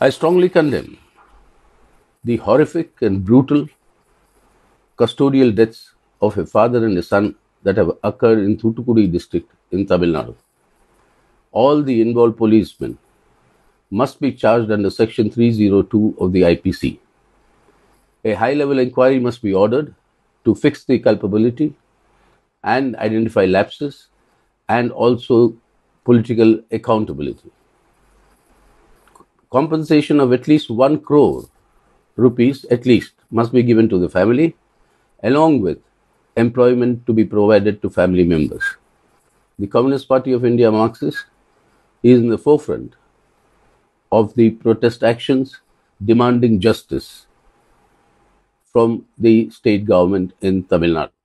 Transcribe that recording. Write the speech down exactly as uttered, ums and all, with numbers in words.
I strongly condemn the horrific and brutal custodial deaths of a father and a son that have occurred in Thoothukudi district in Tamil Nadu. All the involved policemen must be charged under Section three oh two of the I P C. A high-level inquiry must be ordered to fix the culpability and identify lapses and also political accountability. Compensation of at least one crore rupees at least must be given to the family, along with employment to be provided to family members. The Communist Party of India, Marxist, is in the forefront of the protest actions demanding justice from the state government in Tamil Nadu.